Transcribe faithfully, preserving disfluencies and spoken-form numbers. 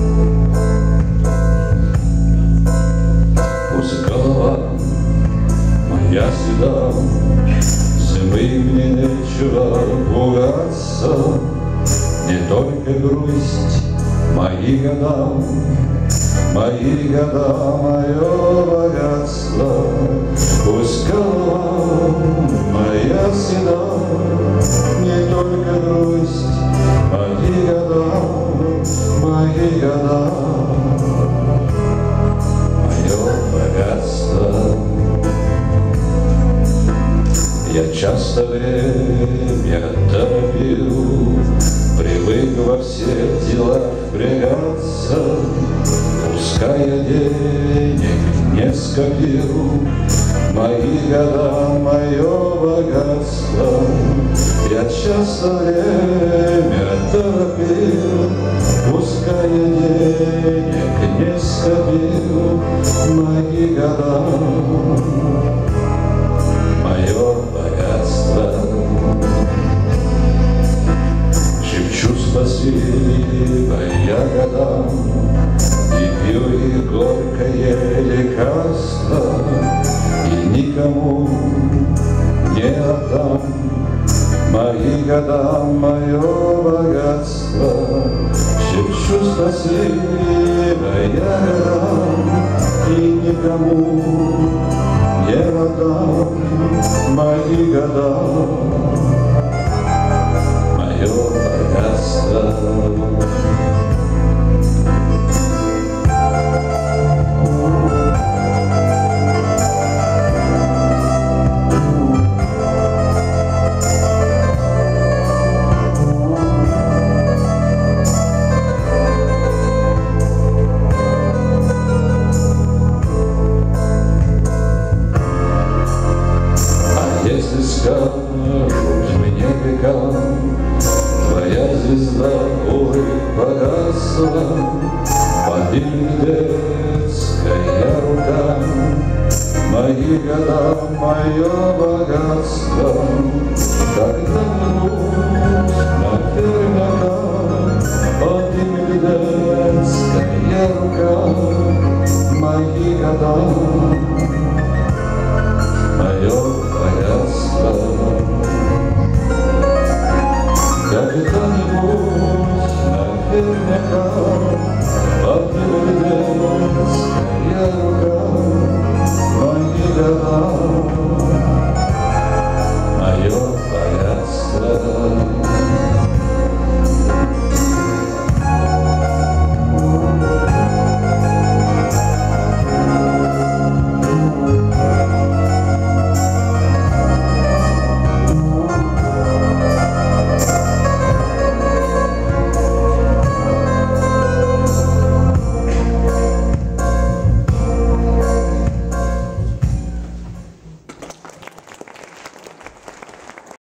Пусть голова моя седа, зимы мне нечего пугаться, не только грусть, мои года, мои года, мое богатство. Пусть голова моя седа, не только грусть, мои года, мои года, мое богатство. Я часто время торопил, привык во всех делах впрягаться. Пускай я денег не скопил, мои года, мое богатство. Я часто время торопил, пускай я денег не скопил, мои года, мое богатство. Шепчу спасибо я годам и пью их горькое лекарство, и никому не отдам мои года, мое богатство. Шепчу спасибо я годам и никому не отдам мои года, мое богатство. Если скажут мне века, твоя звезда, ой, погасла, поднимет детская рука, мои года, мое богатство, как давно